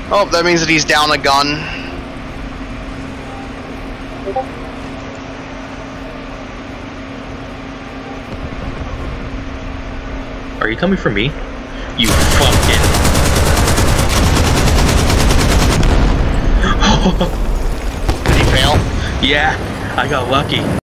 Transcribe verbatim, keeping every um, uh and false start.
Oh, that means that he's down a gun. Are you coming for me? You fucking... Did he fail? Yeah, I got lucky.